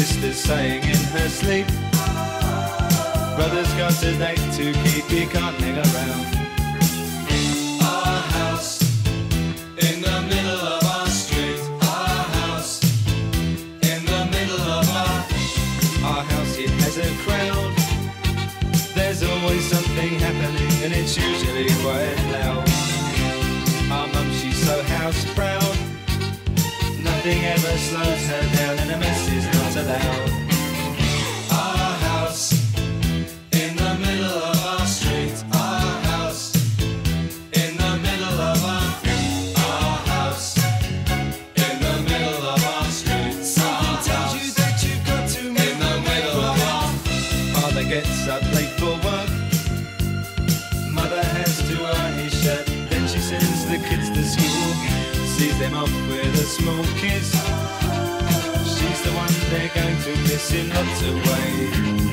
sister's saying in her sleep, brother's got a date to keep, he can't hang around. Our house in the middle of our street. Our house in the middle of our house, it has a crowd. There's always something happening and it's usually quite loud. Our mum, she's so house proud, nothing ever slows her down and a mess is not allowed. Our house in the middle of our street. Our house in the middle of our house in the middle of our street. Something tells you that you've got to move in the middle of our father gets up late for work, mother has to iron his shirt, then she sends the kids to school, sees them off with a small kiss. She's the one they're going to miss in lots of ways.